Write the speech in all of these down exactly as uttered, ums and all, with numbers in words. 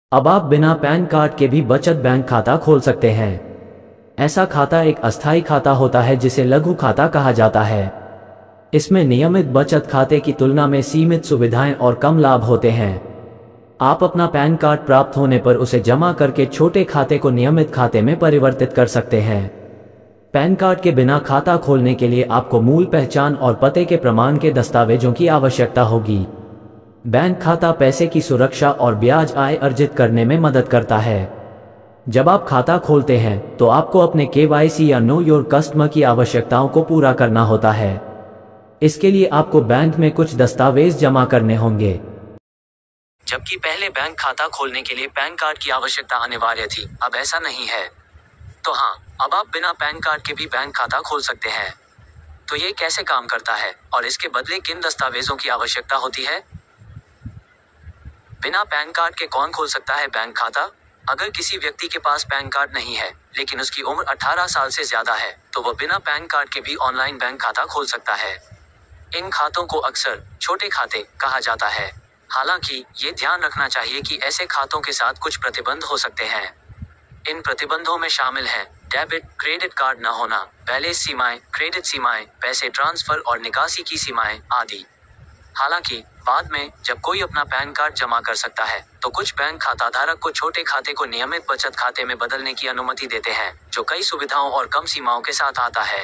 अब आप बिना पैन कार्ड के भी बचत बैंक खाता खोल सकते हैं। ऐसा खाता एक अस्थायी खाता होता है जिसे लघु खाता कहा जाता है। इसमें नियमित बचत खाते की तुलना में सीमित सुविधाएं और कम लाभ होते हैं। आप अपना पैन कार्ड प्राप्त होने पर उसे जमा करके छोटे खाते को नियमित खाते में परिवर्तित कर सकते हैं। पैन कार्ड के बिना खाता खोलने के लिए आपको मूल पहचान और पते के प्रमाण के दस्तावेजों की आवश्यकता होगी। बैंक खाता पैसे की सुरक्षा और ब्याज आय अर्जित करने में मदद करता है। जब आप खाता खोलते हैं तो आपको अपने के वाई सी या नो योर कस्टमर की आवश्यकताओं को पूरा करना होता है। इसके लिए आपको बैंक में कुछ दस्तावेज जमा करने होंगे। जबकि पहले बैंक खाता खोलने के लिए पैन कार्ड की आवश्यकता अनिवार्य थी, अब ऐसा नहीं है। तो हाँ, अब आप बिना पैन कार्ड के भी बैंक खाता खोल सकते हैं। तो ये कैसे काम करता है और इसके बदले किन दस्तावेजों की आवश्यकता होती है? बिना पैन कार्ड के कौन खोल सकता है बैंक खाता? अगर किसी व्यक्ति के पास पैन कार्ड नहीं है लेकिन उसकी उम्र अठारह साल से ज्यादा है तो वह बिना पैन कार्ड के भी ऑनलाइन बैंक खाता खोल सकता है। इन खातों को अक्सर छोटे खाते कहा जाता है। हालांकि ये ध्यान रखना चाहिए कि ऐसे खातों के साथ कुछ प्रतिबंध हो सकते हैं। इन प्रतिबंधों में शामिल हैं डेबिट क्रेडिट कार्ड न होना, बैलेंस सीमाएं, क्रेडिट सीमाएं, पैसे ट्रांसफर और निकासी की सीमाएं आदि। हालांकि बाद में जब कोई अपना पैन कार्ड जमा कर सकता है तो कुछ बैंक खाता धारक को छोटे खाते को नियमित बचत खाते में बदलने की अनुमति देते हैं, जो कई सुविधाओं और कम सीमाओं के साथ आता है।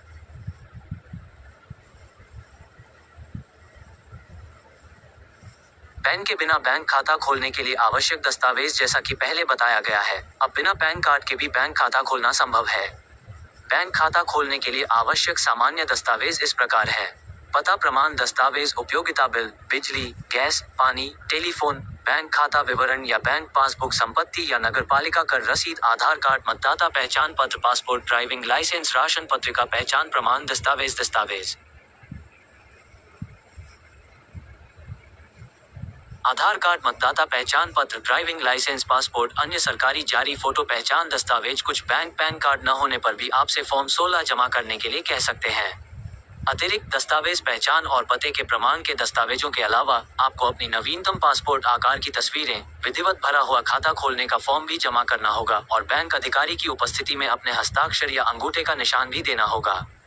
पैन के बिना बैंक खाता खोलने के लिए आवश्यक दस्तावेज जैसा कि पहले बताया गया है, अब बिना पैन कार्ड के भी बैंक खाता खोलना संभव है। बैंक खाता खोलने के लिए आवश्यक सामान्य दस्तावेज इस प्रकार है। पता प्रमाण दस्तावेज, उपयोगिता बिल, बिजली, गैस, पानी, टेलीफोन, बैंक खाता विवरण या बैंक पासबुक, संपत्ति या नगरपालिका कर रसीद, आधार कार्ड, मतदाता पहचान पत्र, पासपोर्ट, ड्राइविंग लाइसेंस, राशन पत्रिका, पहचान प्रमाण दस्तावेज दस्तावेज आधार कार्ड, मतदाता पहचान पत्र, ड्राइविंग लाइसेंस, पासपोर्ट, अन्य सरकारी जारी फोटो पहचान दस्तावेज। कुछ बैंक पैन कार्ड न होने पर भी आपसे फॉर्म सोलह जमा करने के लिए कह सकते हैं। अतिरिक्त दस्तावेज पहचान और पते के प्रमाण के दस्तावेजों के अलावा आपको अपनी नवीनतम पासपोर्ट आकार की तस्वीरें, विधिवत भरा हुआ खाता खोलने का फॉर्म भी जमा करना होगा और बैंक अधिकारी की उपस्थिति में अपने हस्ताक्षर या अंगूठे का निशान भी देना होगा।